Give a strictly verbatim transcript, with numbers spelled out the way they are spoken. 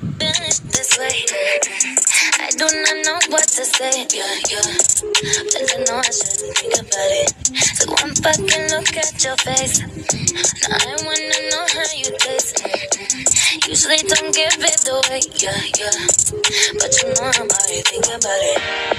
Feeling this way. I do not know what to say. Yeah, yeah. But I know I shouldn't think about it. So one fucking look at your face. Now I wanna know how you taste. Usually don't give it away. Yeah, yeah. But you know I'm already thinking about it.